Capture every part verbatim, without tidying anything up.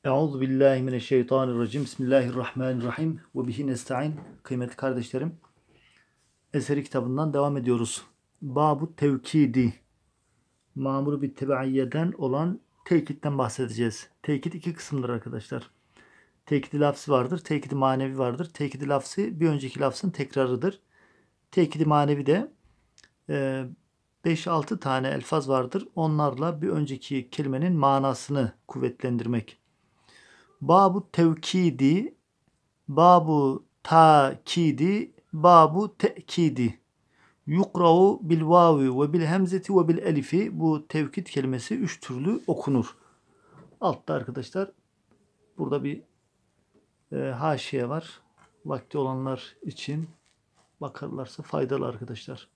Euzu billahi mineşşeytanirracim. Bismillahirrahmanirrahim. Ve bihi nestaîn. Kıymetli kardeşlerim, eseri kitabından devam ediyoruz. Babu tevkidi. Mamuru bir tebaiyeden olan tekitten bahsedeceğiz. Tekit iki kısımdır arkadaşlar. Tekidi lafzı vardır, tekidi manevi vardır. Tekidi lafzı bir önceki lafzın tekrarıdır. Tekidi manevi de beş altı tane elfaz vardır. Onlarla bir önceki kelimenin manasını kuvvetlendirmek. Babu tevkidi, babu takidi, babu tekidi. Yukra'u bil vavi ve bil hemzeti ve bil elifi. Bu tevkid kelimesi üç türlü okunur. Altta arkadaşlar burada bir e, haşiye var. Vakti olanlar için bakarlarsa faydalı arkadaşlar.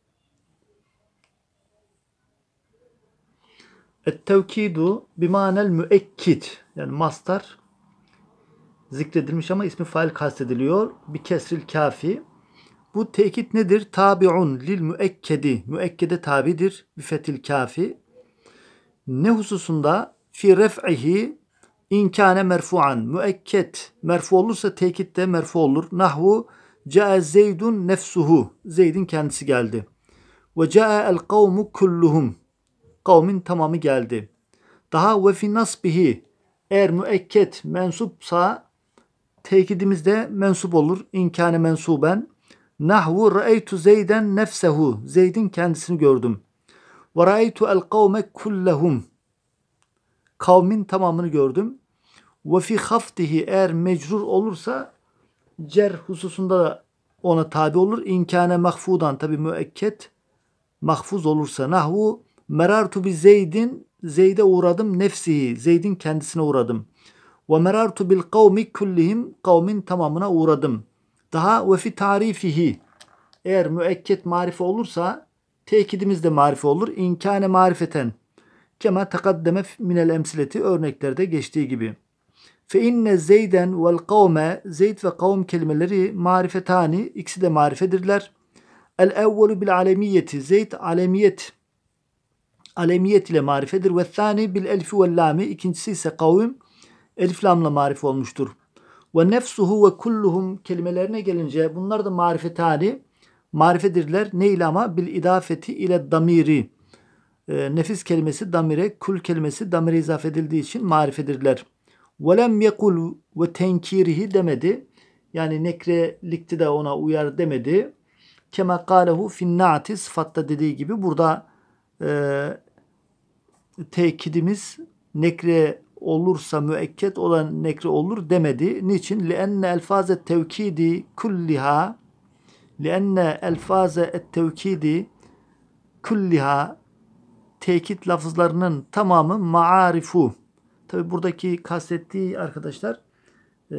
Et-tevkidu bimanel müekkid. Yani mastar zikredilmiş ama ismi fail kastediliyor. Bir kesril kafi. Bu tekit nedir? Tabi'un lil müekkedi. Müekkede tabidir. Bir fetil kafi. Ne hususunda? Fi ref'ihi inkâne merfu'an. Müekket merfu olursa tekit de merfu olur. Nahvu ca'a zeydun nefsuhu. Zeyd'in kendisi geldi. Ve ca'a el kavmu kulluhum. Kavmin tamamı geldi. Daha ve fi nasbihi. Eğer müekket mensupsa tekidimiz de mensup olur. İnkâne mensuben. Nahvu ra'eytu zeyden nefsehu. Zeyd'in kendisini gördüm. Ve ra'eytu el kavme kullehum. Kavmin tamamını gördüm. Ve fi haftihi eğer mecrur olursa cer hususunda da ona tabi olur. İnkâne mahfudan tabi müekket mahfuz olursa nahvu merartu bi zeydin Zeyd'e uğradım nefsihi. Zeyd'in kendisine uğradım. Ve merartu bil kavmi kullihim. Kavmin tamamına uğradım. Daha ve fi tarifihi. Eğer müekket marife olursa tekidimiz de marife olur. İnkâne marifeten. Kema tekaddeme minel emsileti örneklerde geçtiği gibi. Fe inne zeyden vel kavme. Zeyd ve kavm kelimeleri marifetani. İkisi de marifedirler. El evvelu bil alemiyeti. Zeyd alemiyet. Alemiyet ile marifedir. Ve thani bil elfi vel lami. İkincisi ise kavim elif lamla marif olmuştur. Ve nefsuhu ve kulluhum kelimelerine gelince bunlar da marifetani. Marifedirler. Ne ile ama? Bil idafeti ile damiri. E, nefis kelimesi damire, kul kelimesi damire izafe edildiği için marifedirler. Ve lem yekul ve tenkirihi demedi. Yani nekrelikti de ona uyar demedi. Kema kâlehu finnâti sıfatta dediği gibi burada e, tekidimiz nekre olursa müekket olan nekre olur demedi. Niçin? لِأَنَّ elfaze tevkidi kulliha لِأَنَّ elfaze tevkidi kulliha tekit lafızlarının tamamı maarifu. Tabi buradaki kastettiği arkadaşlar e,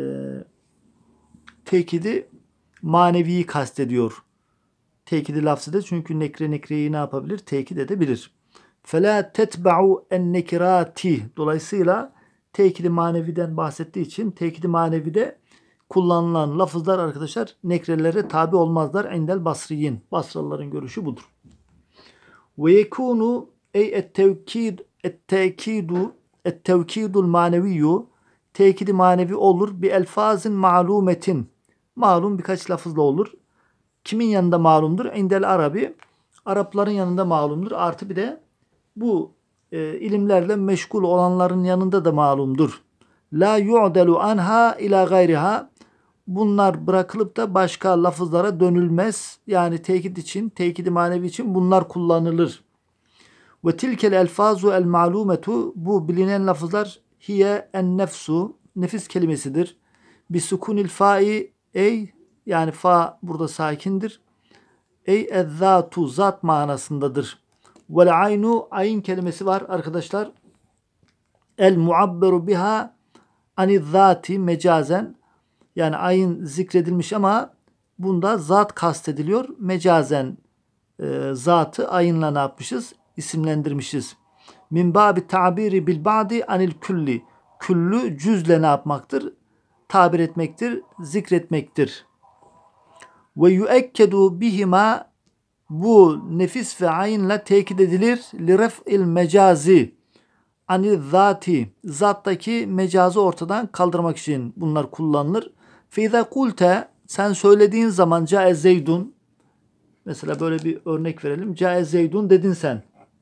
tekidi maneviyi kastediyor. Tekidi lafzı da çünkü nekre nekreyi ne yapabilir? Tekit edebilir. فَلَا تَتْبَعُ النَّكِرَاتِ. Dolayısıyla tekidi maneviden bahsettiği için tekidi manevide kullanılan lafızlar arkadaşlar nekrelere tabi olmazlar. Endel basriyin. Basralıların görüşü budur. Ve yekunu ey et-tevkid et-tekidu et-tevkidul maneviyyu. Tekidi manevi olur bi elfazın ma'lumetin. Malum birkaç lafızla olur. Kimin yanında malumdur? Endel Arabi. Arapların yanında malumdur. Artı bir de bu e, ilimlerle meşgul olanların yanında da malumdur. La yu'delu anha ila gayriha. Bunlar bırakılıp da başka lafızlara dönülmez. Yani tekit için, tekidi manevi için bunlar kullanılır. Ve tilkel elfazu el ma'lumetu. Bu bilinen lafızlar hiye en nefsu. Nefis kelimesidir. Bi sukunil fa'i ey. Yani fa burada sakindir. Ey ezzatu zat manasındadır. Vel aynu ayn kelimesi var arkadaşlar. El muabberu biha anizzati mecazen. Yani ayın zikredilmiş ama bunda zat kastediliyor. Mecazen e, zatı ayınla ne yapmışız? İsimlendirmişiz. Min babi tabiri bil ba'di anil külli. Küllü cüzle ne yapmaktır? Tabir etmektir, zikretmektir. Ve yuekkedu bihima. Bu nefis ve ayınla tekit edilir. Li ref'il mecazi. anil zati, zattaki mecazı ortadan kaldırmak için bunlar kullanılır. Feiza kulte, sen söylediğin zaman cae zeydun, mesela böyle bir örnek verelim. Cae zeydun dedin sen.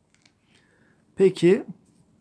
Peki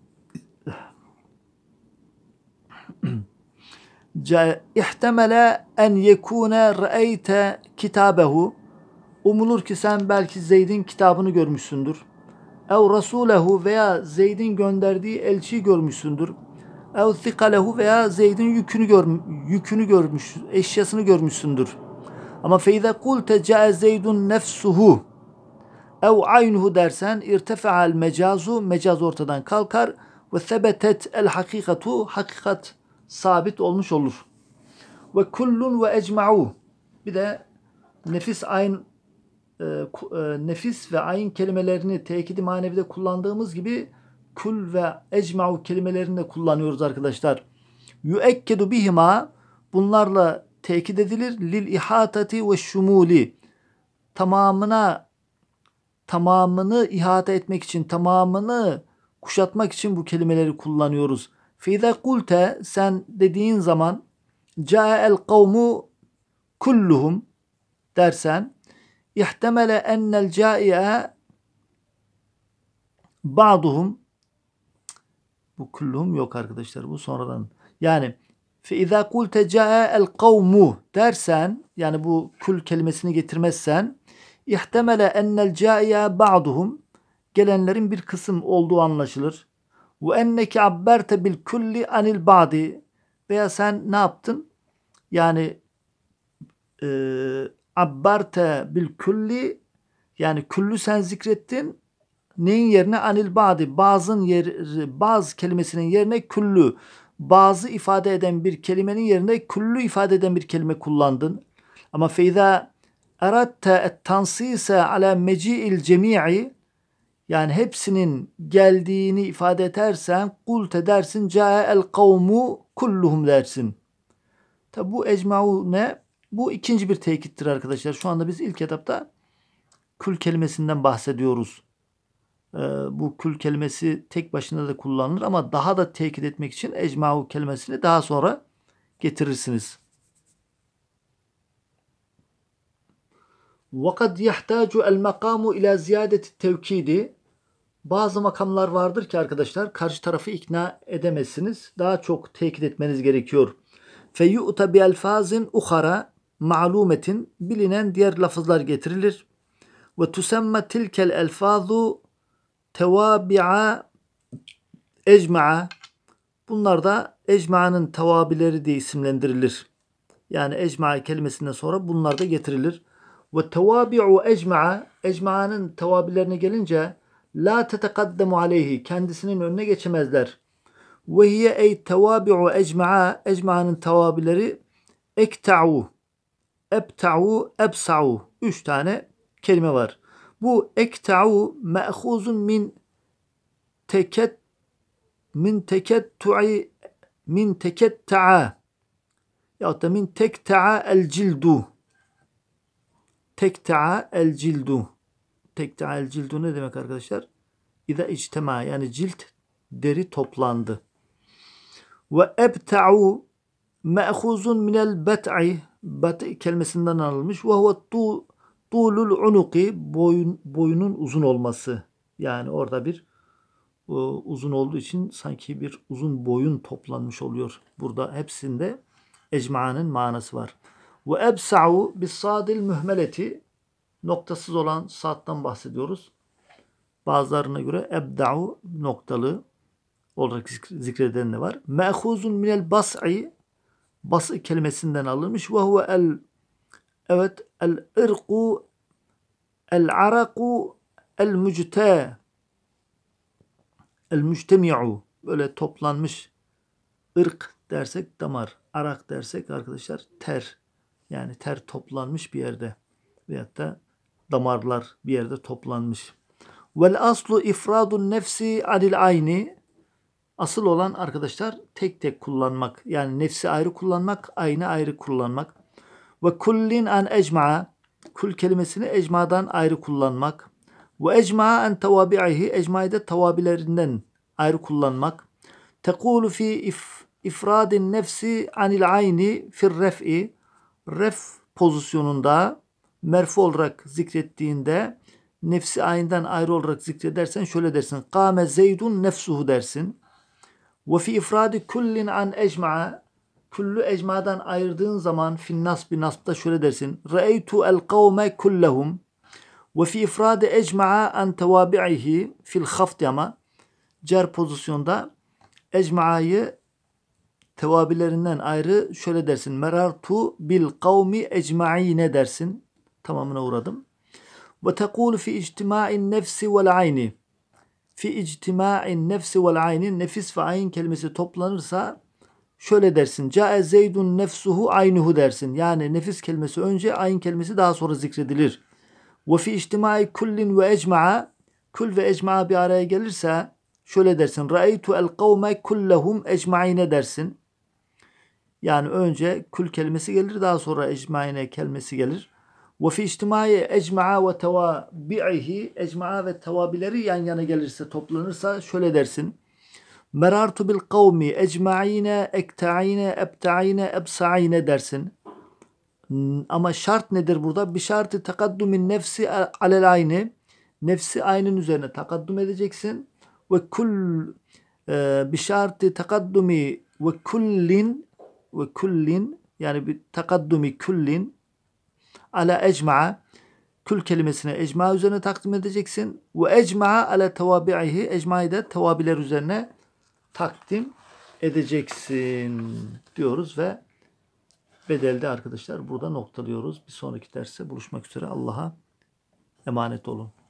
ihtemele en yekune ra'eyte kitabehu, umulur ki sen belki Zeyd'in kitabını görmüşsündür. Ev rasulehu, veya Zeyd'in gönderdiği elçiyi görmüşsündür. Ev thikalehu, veya Zeyd'in yükünü, gör, yükünü görmüş, eşyasını görmüşsündür. Ama feize kulte cae Zeydun nefsuhu ev aynuhu dersen irtefa'al mecazu, mecaz ortadan kalkar ve sebetet el hakikatu, hakikat sabit olmuş olur. Ve kullun ve ecma'u, bir de nefis ayn e, e, nefis ve ayn kelimelerini tekidi manevide kullandığımız gibi kul ve ecma'u kelimelerini de kullanıyoruz arkadaşlar. Yüekkedu bihima, bunlarla tekit edilir. Lil ihatati ve şumuli, tamamına tamamını ihate etmek için, tamamını kuşatmak için bu kelimeleri kullanıyoruz. Feize kulte, sen dediğin zaman ca'el kavmu kulluhum dersen ihtemele ennel ca'i'e ba'duhum, bu kulluhum yok arkadaşlar, bu sonradan. Yani feize kulte ca'el kavmu dersen, yani bu kul kelimesini getirmezsen ihtemele ennel ca'i'e ba'duhum, gelenlerin bir kısım olduğu anlaşılır. Ve enneke abberte bil kulli anil ba'di, veya sen ne yaptın? Yani e, abbarte bil kulli, yani küllü sen zikrettin. Neyin yerine? Anil ba'di, bazın yer, bazı kelimesinin yerine küllü, bazı ifade eden bir kelimenin yerine küllü ifade eden bir kelime kullandın. Ama feiza eratte et tansise ala meci'il cemi'i, yani hepsinin geldiğini ifade edersen kulte dersin ca'el kavmu kulluhum dersin. Tabi bu ecma'u ne? Bu ikinci bir tekittir arkadaşlar. Şu anda biz ilk etapta kül kelimesinden bahsediyoruz. Ee, bu kül kelimesi tek başına da kullanılır ama daha da tekit etmek için ecma'u kelimesini daha sonra getirirsiniz. وَقَدْ يَحْتَاجُ الْمَقَامُ اِلَى زِيَادَةِ التَّوْكِيدِ, bazı makamlar vardır ki arkadaşlar karşı tarafı ikna edemezsiniz. Daha çok tekit etmeniz gerekiyor. فَيُؤْتَ بِأَلْفَازٍ اُخَرَى ma'lumetin, bilinen diğer lafızlar getirilir. Ve tusemma tilkel elfazu tevabi'a ecma'a, bunlar da ecma'nın tevabileri diye isimlendirilir. Yani ecma kelimesinden sonra bunlar da getirilir. Ve tevabi'u ecma'a, ecma'nın tevabilerine gelince la tetekaddamu aleyhi, kendisinin önüne geçemezler. Ve hiye ey tevabi'u ecma'a, ecma'nın tevabileri ekta'u, ebta'u, ebsa'u, üç tane kelime var. Bu ekta'u me'huzun min teket min tekettu'i min teketta'a ya da min tekta'a el cildu. Tekta'a el cildu. Tekta'a el cildu ne demek arkadaşlar? İza içtema, yani cilt, deri toplandı. Ve ebta'u me'huzun minel bet'i, bet kelimesinden alınmış. Ve huve tulul unuki, boyun, boyunun uzun olması. Yani orada bir o, uzun olduğu için sanki bir uzun boyun toplanmış oluyor. Burada hepsinde ecma'nın manası var. Ve ebsa'u bis sadil mühmeleti, noktasız olan saattan bahsediyoruz. Bazılarına göre ebda'u noktalı olarak zikreden de var. Me'huzun minel bas'i, bas kelimesinden alınmış. Ve huve el, evet, el irku el araku el mücte el müctemi'u, böyle toplanmış. Irk dersek damar, arak dersek arkadaşlar ter, yani ter toplanmış bir yerde veyahut da damarlar bir yerde toplanmış. Vel aslu ifradun nefsi anil ayni, asıl olan arkadaşlar tek tek kullanmak, yani nefsi ayrı kullanmak, ayni ayrı kullanmak. Ve kullin an ecma'a, kul kelimesini ecmadan ayrı kullanmak. Ve ecma'a en tevabi'ihi, ecma'yı da tevabilerinden ayrı kullanmak. Tekulu fi if, ifradin nefsi anil ayni fir ref'i. Ref pozisyonunda merfu olarak zikrettiğinde nefsi ayından ayrı olarak zikredersen şöyle dersin. Kâme zeydun nefsuhu dersin. Ve fi ifradi kullin an ecma'a. Kullu ecmadan ayırdığın zaman fin nasbi nasbda şöyle dersin. Ra'eytu el kavme kullehum. Ve fi ifradi ecma'a an tevabi'ihi fil hafdi ama cer pozisyonda ecma'yı tevabilerinden ayrı şöyle dersin. Merartu bil kavmi ecma'ine dersin. Tamamına uğradım. Ve tekulu fi ictima'in nefsi vel ayni. Fi ictima'in nefsi vel ayni. Nefis ve ayn kelimesi toplanırsa şöyle dersin. Ca'e zeydun nefsuhu aynuhu dersin. Yani nefis kelimesi önce, ayn kelimesi daha sonra zikredilir. Ve fi ictimai kullin ve ecma'a. Kul ve ecma'a bir araya gelirse şöyle dersin. Ra'eytu el kavme kullehum ecma'ine dersin. Yani önce kul kelimesi gelir, daha sonra ecma'ine kelimesi gelir. Ve fi ictimai ecma'a ve tevabi'ihi. Ecma'a ve tevabileri yan yana gelirse, toplanırsa şöyle dersin. Merartu bil kavmi ecma'ine ekta'ine ebta'ine ebsa'ine dersin. Ama şart nedir burada? Bir şartı takaddumin nefsi alel ayni. Nefsi ayının üzerine takaddum edeceksin. Ve kul e, bir şartı takaddumi ve kullin ve kullin yani bir takaddumi kullin ala ecma'a. Kul kelimesine ecma üzerine takdim edeceksin. Ve ecma'a ala tevabi'ihi. Ecma'yı da tevabiler üzerine takdim edeceksin diyoruz ve bedelde arkadaşlar burada noktalıyoruz. Bir sonraki derste buluşmak üzere. Allah'a emanet olun.